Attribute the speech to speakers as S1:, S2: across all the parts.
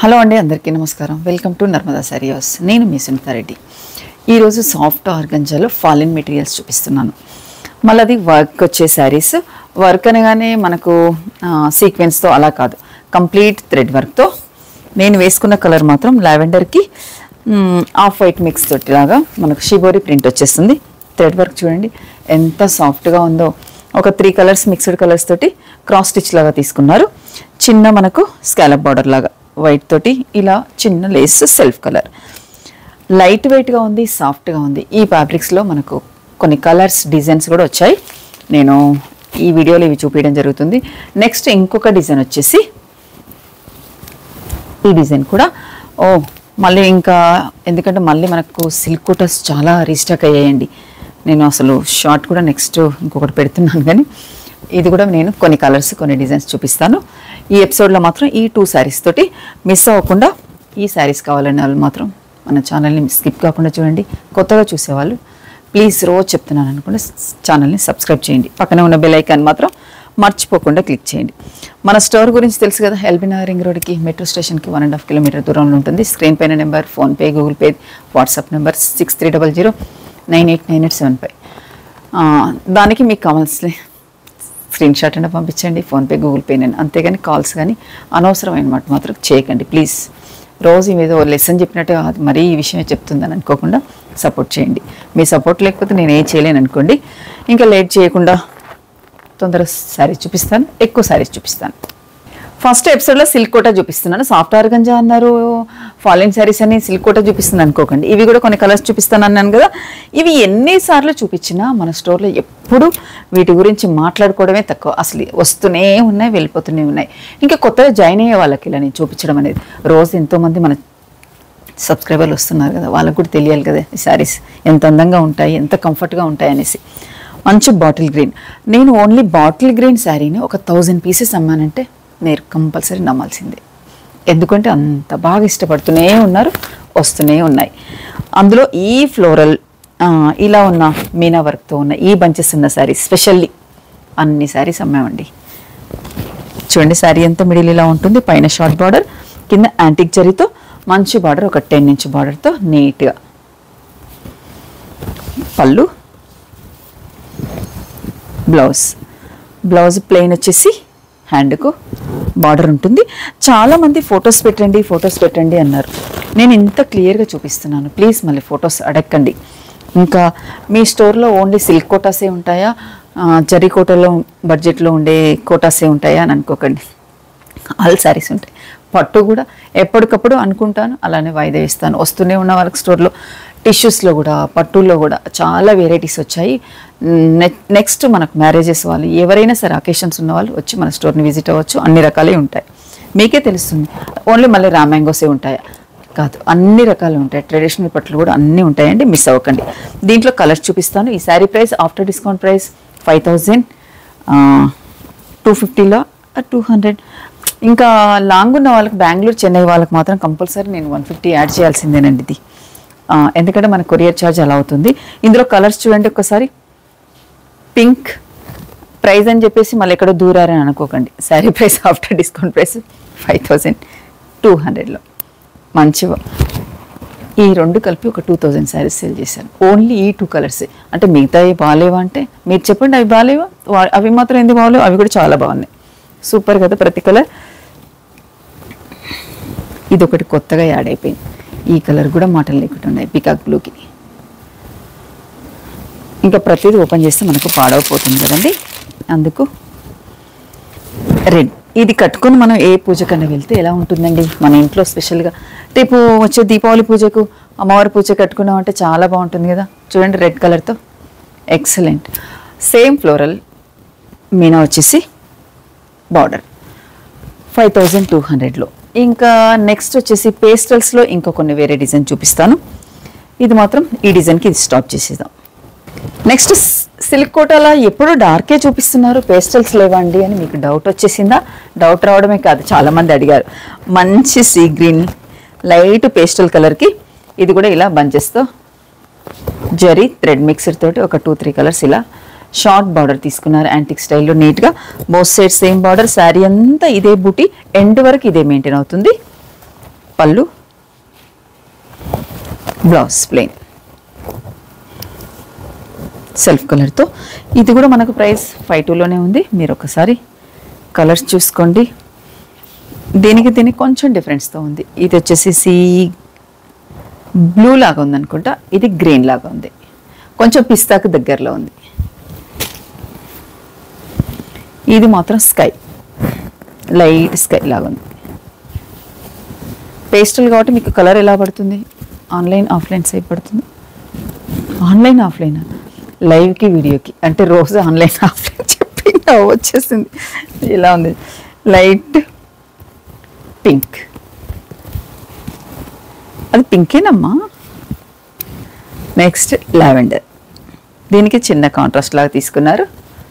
S1: Hello అండి, అందరికీ నమస్కారం. Welcome to Narmada sari house. నేను మీ సునీతా రెడ్డి. ఈరోజు సాఫ్ట్ ఆర్గంజాలో ఫాలిన్ మెటీరియల్స్ చూపిస్తున్నాను. మళ్ళీ అది వర్క్ వచ్చే శారీస్. వర్క్ అనగానే మనకు సీక్వెన్స్తో అలా కాదు, కంప్లీట్ థ్రెడ్ వర్క్తో. నేను వేసుకున్న కలర్ మాత్రం లావెండర్కి ఆఫ్ వైట్ మిక్స్ తోటి లాగా మనకు షిబోరి ప్రింట్ వచ్చేస్తుంది. థ్రెడ్ వర్క్ చూడండి ఎంత సాఫ్ట్గా ఉందో. ఒక 3 కలర్స్ మిక్స్డ్ కలర్స్ తోటి క్రాస్ స్టిచ్ లాగా తీసుకున్నారు. చిన్న మనకు స్కాలప్ బార్డర్ లాగా వైట్ తోటి ఇలా చిన్న లేస్ సెల్ఫ్ కలర్. లైట్ వెయిట్గా ఉంది, సాఫ్ట్గా ఉంది. ఈ ఫ్యాబ్రిక్స్లో మనకు కొన్ని కలర్స్ డిజైన్స్ కూడా వచ్చాయి. నేను ఈ వీడియోలో ఇవి చూపించడం జరుగుతుంది. నెక్స్ట్ ఇంకొక డిజైన్ వచ్చేసి ఈ డిజైన్ కూడా మళ్ళీ ఇంకా ఎందుకంటే మళ్ళీ మనకు సిల్క్ కోటర్స్ చాలా రీస్టాక్ అయ్యాయండి. నేను అసలు షార్ట్ కూడా నెక్స్ట్ ఇంకొకటి పెడుతున్నాను, కానీ ఇది కూడా నేను కొన్ని కలర్స్ కొన్ని డిజైన్స్ చూపిస్తాను. ఈ ఎపిసోడ్లో మాత్రం ఈ 2 శారీస్ తోటి మిస్ అవ్వకుండా, ఈ శారీస్ కావాలనే వాళ్ళు మాత్రం మన ఛానల్ని స్కిప్ కాకుండా చూడండి. కొత్తగా చూసేవాళ్ళు ప్లీజ్ రోజు చెప్తున్నాను అనుకుంటే ఛానల్ని సబ్స్క్రైబ్ చేయండి. పక్కనే ఉన్న బెల్ ఐకాన్ మాత్రం మర్చిపోకుండా క్లిక్ చేయండి. మన స్టోర్ గురించి తెలుసు కదా, ఎల్బీ నగర్ రింగ్ రోడ్కి మెట్రో స్టేషన్కి 1.5 కిలోమీటర్ దూరంలో ఉంటుంది. స్క్రీన్ పైన number, PhonePe, Google Pay, WhatsApp number 6300989875. దానికి మీకు కావాల్సిన స్క్రీన్ షాట్ అయినా పంపించండి, ఫోన్పే, గూగుల్ పే. నేను అంతేగాని కాల్స్ కానీ అనవసరమైన మాట మాత్రం చేయకండి ప్లీజ్. రోజు ఏదో లెసన్ చెప్పినట్టు అది మరీ ఈ విషయమే చెప్తుందని అనుకోకుండా సపోర్ట్ చేయండి. మీ సపోర్ట్ లేకపోతే నేను ఏం చేయలేను అనుకోండి. ఇంకా లేట్ చేయకుండా తొందరగా శారీస్ చూపిస్తాను, ఎక్కువ శారీస్ చూపిస్తాను. ఫస్ట్ ఎపిసోడ్లో సిల్క్ కోటా చూపిస్తున్నాను. సాఫ్ట్ ఆర్గంజా అన్నారు, ఫాలిన్ శారీస్ అని సిల్క్ కోటా చూపిస్తున్నాను అనుకోకండి. ఇవి కూడా కొన్ని కలర్స్ చూపిస్తాను అన్నాను కదా. ఇవి ఎన్నిసార్లు చూపించినా మన స్టోర్లో ఎప్పుడు వీటి గురించి మాట్లాడుకోవడమే తక్కువ. అసలు వస్తూనే ఉన్నాయి, వెళ్ళిపోతూనే ఉన్నాయి. ఇంకా కొత్తగా జాయిన్ అయ్యే వాళ్ళకి ఇలా నేను చూపించడం అనేది. రోజు ఎంతోమంది మన సబ్స్క్రైబర్లు వస్తున్నారు కదా, వాళ్ళకు కూడా తెలియాలి కదా ఈ శారీస్ ఎంత అందంగా ఉంటాయి, ఎంత కంఫర్ట్గా ఉంటాయి అనేసి. మంచి బాటిల్ గ్రీన్. నేను ఓన్లీ బాటిల్ గ్రీన్ శారీని ఒక 1000 పీసెస్ అమ్మానంటే మీరు కంపల్సరీ నమ్మాల్సిందే. ఎందుకంటే అంత బాగా ఇష్టపడుతూనే ఉన్నారు, వస్తూనే ఉన్నాయి. అందులో ఈ ఫ్లోరల్ ఇలా ఉన్న మీనా వర్క్తో ఉన్న ఈ బంచెస్ ఉన్న శారీ స్పెషల్లీ అన్ని శారీస్ అమ్మామండి. చూడండి శారీ అంతా మిడిల్ ఇలా ఉంటుంది, పైన షార్ట్ బార్డర్, కింద యాంటిక్ జరీతో మంచి బార్డర్, ఒక 10 ఇంచ్ బార్డర్తో నీట్గా. పళ్ళు, బ్లౌజ్ ప్లెయిన్ వచ్చేసి హ్యాండ్కు బార్డర్ ఉంటుంది. చాలామంది ఫొటోస్ పెట్టండి అన్నారు. నేను ఇంత క్లియర్గా చూపిస్తున్నాను, ప్లీజ్ మళ్ళీ ఫొటోస్ అడగండి. ఇంకా మీ స్టోర్లో ఓన్లీ సిల్క్ కోటాసే ఉంటాయా, జరీ కోటాలో బడ్జెట్లో ఉండే కోటాసే ఉంటాయా అని అనుకోకండి. ఆల్ శారీస్ ఉంటాయి. పట్టు కూడా ఎప్పటికప్పుడు అనుకుంటాను, అలానే వాయిదా వేస్తాను. వస్తూనే ఉన్న వాళ్ళకి స్టోర్లో టిష్యూస్లో కూడా పట్టుల్లో కూడా చాలా వెరైటీస్ వచ్చాయి. నెక్స్ట్ మనకు మ్యారేజెస్ వాళ్ళు ఎవరైనా సరే అకేషన్స్ ఉన్న వాళ్ళు వచ్చి మన స్టోర్ని విజిట్ అవ్వచ్చు. అన్ని రకాలే ఉంటాయి, మీకే తెలుస్తుంది. ఓన్లీ మళ్ళీ రా మ్యాంగోసే ఉంటాయా కాదు, అన్ని రకాలు ఉంటాయి. ట్రెడిషనల్ పట్లు కూడా అన్నీ ఉంటాయండి, మిస్ అవ్వకండి. దీంట్లో కలర్స్ చూపిస్తాను. ఈ sari price after discount price 5000, 250లో 200. ఇంకా లాంగ్ ఉన్న వాళ్ళకి, బెంగళూరు, చెన్నై వాళ్ళకి మాత్రం కంపల్సరీ నేను 150 యాడ్ చేయాల్సిందేనండి ఇది. ఎందుకంటే మన కొరియర్ ఛార్జ్ అలా అవుతుంది. ఇందులో కలర్స్ చూడండి ఒకసారి. పింక్ ప్రైస్ అని చెప్పేసి మళ్ళీ ఎక్కడో దూరారని అనుకోకండి. Sari price after discount price 5200లో మంచిగా. ఈ 2 కలిపి ఒక 2000 శారీస్ సేల్ చేశాను. ఓన్లీ ఈ 2 కలర్సే. అంటే మిగతావి బాగాలేవా అంటే మీరు చెప్పండి, అవి బాగాలేవా? అవి మాత్రం ఎందుకు బాగాలేవు? అవి కూడా చాలా బాగున్నాయి, సూపర్ కదా ప్రతి కలర్. ఇది ఒకటి కొత్తగా యాడ్ అయిపోయింది. ఈ కలర్ కూడా మాటలు లేకుండా ఉన్నాయి, పికాక్ బ్లూకి. ఇంకా ప్రతిదీ ఓపెన్ చేస్తే మనకు పాడవపోతుంది కదండి, అందుకు రెడ్. ఇది కట్టుకొని మనం ఏ పూజ కన్నా వెళ్తే ఎలా ఉంటుందండి మన ఇంట్లో. స్పెషల్గా రేపు వచ్చే దీపావళి పూజకు, అమ్మవారి పూజ కట్టుకున్నాం అంటే చాలా బాగుంటుంది కదా. చూడండి రెడ్ కలర్తో ఎక్సలెంట్. సేమ్ ఫ్లోరల్ మీనా వచ్చేసి బార్డర్ 5200లో. ఇంకా నెక్స్ట్ వచ్చేసి పేస్టల్స్లో ఇంకా కొన్ని వేరే డిజైన్ చూపిస్తాను. ఇది మాత్రం ఈ డిజైన్కి ఇది స్టాప్ చేసేద్దాం. నెక్స్ట్ సిల్క్ కోటాలో ఎప్పుడు డార్కే చూపిస్తున్నారు, పేస్టల్స్ లేవండి అని మీకు డౌట్ వచ్చేసిందా? డౌట్ రావడమే కాదు, చాలామంది అడిగారు. మంచి సీ గ్రీన్ లైట్ పేస్టల్ కలర్కి ఇది కూడా ఇలా బంచెస్తో జరీ థ్రెడ్ మిక్సర్ తోటి ఒక 2-3 కలర్స్ ఇలా షార్ట్ బార్డర్ తీసుకున్నారు యాంటిక్ స్టైల్లో నీట్గా. Both side same border. Sari అంతా ఇదే బూటీ, ఎండ్ వరకు ఇదే మెయింటైన్ అవుతుంది. పళ్ళు, బ్లౌజ్ ప్లెయిన్ సెల్ఫ్ కలర్తో. ఇది కూడా మనకు ప్రైస్ 52లోనే ఉంది. మీరు ఒకసారి కలర్స్ చూసుకోండి. దీనికి కొంచెం డిఫరెన్స్తో ఉంది. ఇది వచ్చేసి సీ బ్లూ లాగా ఉందనుకుంటా, ఇది గ్రీన్ లాగా ఉంది, కొంచెం పిస్తాకు దగ్గరలో ఉంది. ఇది మాత్రం స్కై, లైట్ స్కై లాగా ఉంది. పేస్టల్ కాబట్టి మీకు కలర్ ఎలా పడుతుంది? ఆన్లైన్ ఆఫ్లైన్ సేపు పడుతుంది. ఆన్లైన్ ఆఫ్లైన్, లైవ్కి వీడియోకి అంటే రోజు ఆన్లైన్ ఆఫ్లైన్ చెప్పి వచ్చేసింది. ఇలా ఉంది, లైట్ పింక్, అది పింకేనమ్మా. నెక్స్ట్ లావెండర్, దీనికి చిన్న కాంట్రాస్ట్ లాగా తీసుకున్నారు.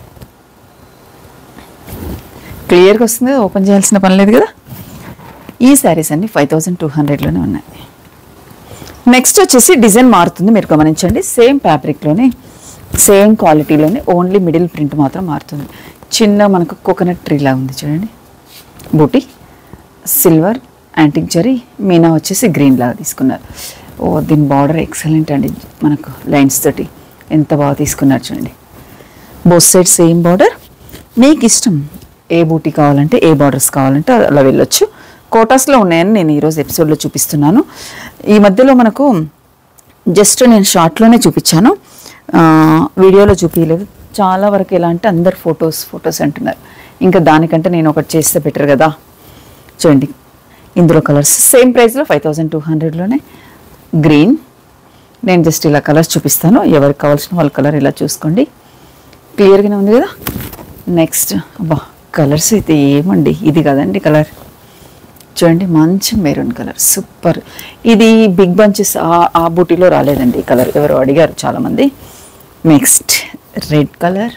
S1: క్లియర్గా వస్తుంది, ఓపెన్ చేయాల్సిన పని లేదు కదా. ఈ శారీస్ అన్ని 5200లోనే ఉన్నాయి. నెక్స్ట్ వచ్చేసి డిజైన్ మారుతుంది, మీరు గమనించండి. సేమ్ ఫ్యాబ్రిక్లోనే సేమ్ క్వాలిటీలోనే ఓన్లీ మిడిల్ ప్రింట్ మాత్రం మారుతుంది. చిన్న మనకు కోకోనట్ ట్రీ లాగా ఉంది చూడండి. బూటీ సిల్వర్ యాంటిక్ జరీ, మీనా వచ్చేసి గ్రీన్ లాగా తీసుకున్నారు. ఓ దీని బార్డర్ ఎక్సలెంట్ అండి, మనకు లైన్స్ తోటి ఎంత బాగా తీసుకున్నారు చూడండి. Both side same border. మీకు ఇష్టం ఏ బూటీ కావాలంటే, ఏ బార్డర్స్ కావాలంటే అలా వెళ్ళొచ్చు. కోటాస్లో ఉన్నాయని నేను ఈరోజు ఎపిసోడ్లో చూపిస్తున్నాను. ఈ మధ్యలో మనకు జస్ట్ నేను షార్ట్లోనే చూపించాను, వీడియోలో చూపించలేదు. చాలా వరకు ఎలా అంటే అందరు ఫొటోస్ అంటున్నారు. ఇంకా దానికంటే నేను ఒకటి చేస్తే బెటర్ కదా. చూడండి, ఇందులో కలర్స్ సేమ్ ప్రైస్లో 5200లోనే. గ్రీన్, నేను జస్ట్ ఇలా కలర్స్ చూపిస్తాను, ఎవరికి కావాల్సిన వాళ్ళ కలర్ ఇలా చూసుకోండి. క్లియర్గానే ఉంది కదా. నెక్స్ట్ అబ్బా కలర్స్ అయితే ఏమండి, ఇది కదండి కలర్ చూడండి, మంచి మెరూన్ కలర్, సూపర్. ఇది బిగ్ బంచెస్ ఆ బూటీలో రాలేదండి ఈ కలర్, ఎవరు అడిగారు చాలామంది. Next red colour.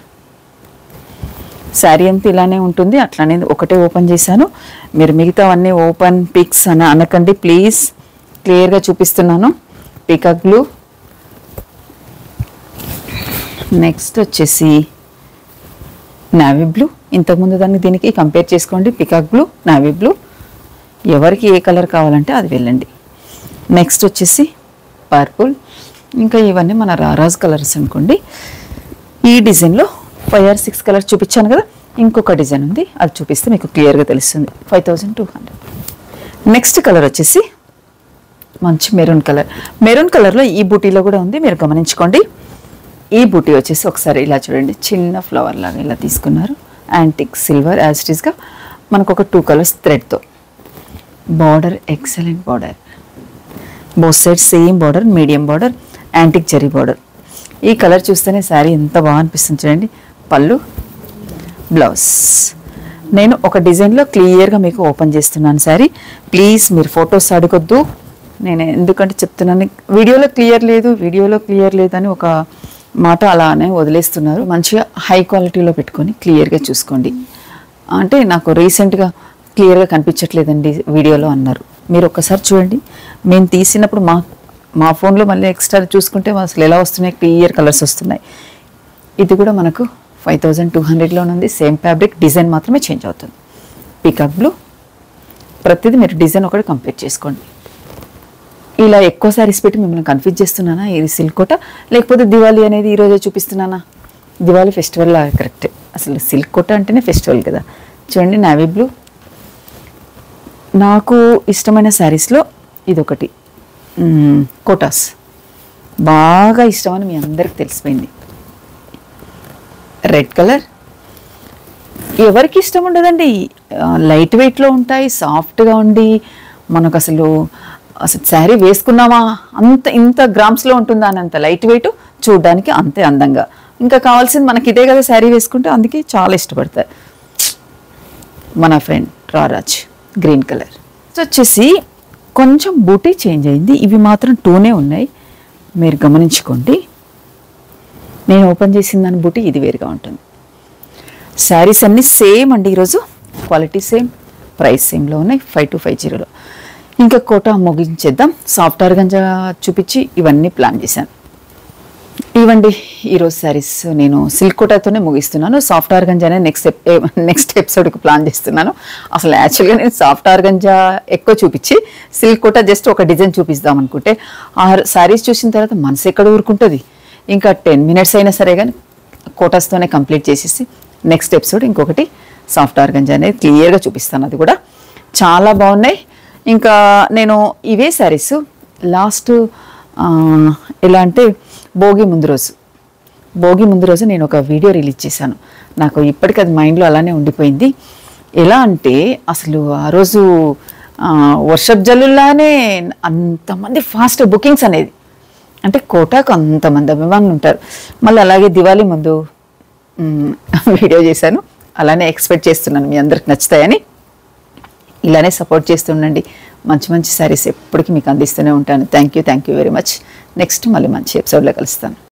S1: శారీ అంతా ఇలానే ఉంటుంది, అట్లానే ఒకటే ఓపెన్ చేశాను. మీరు మిగతావన్నీ ఓపెన్ పిక్స్ అని అనకండి ప్లీజ్, క్లియర్గా చూపిస్తున్నాను. Peacock blue. నెక్స్ట్ వచ్చేసి నావీ బ్లూ. ఇంతకుముందు దీనికి కంపేర్ చేసుకోండి. పీకాక్ బ్లూ, నావీ బ్లూ, ఎవరికి ఏ కలర్ కావాలంటే అది వెళ్ళండి. నెక్స్ట్ వచ్చేసి పర్పుల్. ఇంకా ఇవన్నీ మన రారాజ్ కలర్స్ అనుకోండి. ఈ డిజైన్లో 5 or 6 కలర్స్ చూపించాను కదా, ఇంకొక డిజైన్ ఉంది, అది చూపిస్తే మీకు క్లియర్గా తెలుస్తుంది. 5200. నెక్స్ట్ కలర్ వచ్చేసి మంచి మెరూన్ కలర్. మెరూన్ కలర్లో ఈ బూటీలో కూడా ఉంది, మీరు గమనించుకోండి. ఈ బూటీ వచ్చేసి ఒకసారి ఇలా చూడండి, చిన్న ఫ్లవర్ లాగా ఇలా తీసుకున్నారు. యాంటిక్ సిల్వర్ యాజ్ ఇట్ ఈస్గా మనకు ఒక 2 కలర్స్ థ్రెడ్తో. Border excellent border, both side same border, medium border, antique zari border. ఈ కలర్ చూస్తేనే శారీ ఎంత బాగా అనిపిస్తుంది చూడండి. పళ్ళు, బ్లౌజ్. నేను ఒక డిజైన్లో క్లియర్గా మీకు ఓపెన్ చేస్తున్నాను శారీ. ప్లీజ్ మీరు ఫొటోస్ అడగొద్దు, నేను ఎందుకంటే చెప్తున్నాను, వీడియోలో క్లియర్ లేదు అని ఒక మాట అలానే వదిలేస్తున్నారు. మంచిగా హై క్వాలిటీలో పెట్టుకొని క్లియర్గా చూసుకోండి. అంటే నాకు రీసెంట్గా క్లియర్గా కనిపించట్లేదండి వీడియోలో అన్నారు. మీరు ఒక్కసారి చూడండి, మేము తీసినప్పుడు మా ఫోన్లో మళ్ళీ ఎక్స్ట్రా చూసుకుంటే అసలు ఎలా వస్తున్నాయి, క్లియర్ కలర్స్ వస్తున్నాయి. ఇది కూడా మనకు 5200లోనే ఉంది. సేమ్ ఫ్యాబ్రిక్, డిజైన్ మాత్రమే చేంజ్ అవుతుంది. Peacock blue. ప్రతిదీ మీరు డిజైన్ ఒకటి కంప్లీట్ చేసుకోండి. ఇలా ఎక్కువ శారీస్ పెట్టి మిమ్మల్ని కన్ఫ్యూజ్ చేస్తున్నానా? ఇది సిల్క్ కోట లేకపోతే దివాళీ అనేది ఈరోజే చూపిస్తున్నానా? దివాళీ ఫెస్టివల్ లాగా కరెక్టే, అసలు సిల్క్ కోట అంటేనే ఫెస్టివల్ కదా. చూడండి, నావీ బ్లూ. నాకు ఇష్టమైన శారీస్లో ఇదొకటి, కోటాస్ బాగా ఇష్టమని మీ అందరికి తెలిసిపోయింది. Red colour. ఎవరికి ఇష్టం ఉండదండి, లైట్ వెయిట్లో ఉంటాయి, సాఫ్ట్గా ఉండి మనకు అసలు శారీ వేసుకున్నామా ఇంత గ్రామ్స్లో ఉంటుందా అని, అంత లైట్ వెయిట్, చూడడానికి అంతే అందంగా. ఇంకా కావాల్సింది మనకి ఇదే కదా శారీ వేసుకుంటే, అందుకే చాలా ఇష్టపడతారు. మన ఫ్రెండ్ రారాజ్ గ్రీన్ కలర్. వచ్చేసి కొంచెం బూటీ చేంజ్ అయింది, ఇవి మాత్రం 2నే ఉన్నాయి, మీరు గమనించుకోండి. నేను ఓపెన్ చేసిన దాని బూటీ ఇది వేరుగా ఉంటుంది. శారీస్ అన్నీ సేమ్ అండి, ఈరోజు క్వాలిటీ సేమ్, ప్రైస్ సేమ్లో ఉన్నాయి. 5250లో. ఇంకా కోట ముగించేద్దాం. సాఫ్ట్ ఆర్గంజా చూపించి ఇవన్నీ ప్లాన్ చేశాను. ఇవ్వండి ఈరోజు శారీస్ నేను సిల్క్ కోటాతోనే ముగిస్తున్నాను. సాఫ్ట్ ఆర్గంజానే నెక్స్ట్ ఎపిసోడ్కి ప్లాన్ చేస్తున్నాను. అసలు యాక్చువల్గా నేను సాఫ్ట్ ఆర్గంజా ఎక్కువ చూపించి సిల్క్ కోటా జస్ట్ ఒక డిజైన్ చూపిస్తాం అనుకుంటే ఆ శారీస్ చూసిన తర్వాత మనసు ఎక్కడ ఊరుకుంటుంది. ఇంకా 10 minutes అయినా సరే కానీ కోటాస్తోనే కంప్లీట్ చేసేసి నెక్స్ట్ ఎపిసోడ్ ఇంకొకటి సాఫ్ట్ ఆర్గంజా అనేది క్లియర్గా చూపిస్తాను. అది కూడా చాలా బాగున్నాయి. ఇంకా నేను ఇవే శారీస్ లాస్ట్ ఎలా అంటే భోగి ముందు రోజు నేను ఒక వీడియో రిలీజ్ చేశాను. నాకు ఇప్పటికీ అది మైండ్లో అలానే ఉండిపోయింది. ఎలా అంటే అసలు ఆ రోజు వర్షపు జల్లులానే అంతమంది ఫాస్ట్ బుకింగ్స్ అనేది, అంటే కోటాకు అంతమంది అభిమానులు ఉంటారు. మళ్ళీ అలాగే దివాళీ ముందు వీడియో చేశాను. అలానే ఎక్స్పెక్ట్ చేస్తున్నాను మీ అందరికి నచ్చుతాయని. ఇలానే సపోర్ట్ చేస్తుండండి. మంచి మంచి శారీస్ ఎప్పటికీ మీకు అందిస్తూనే ఉంటాను. Thank you very much. Next మళ్ళీ మంచి ఎపిసోడ్లో కలుస్తాను.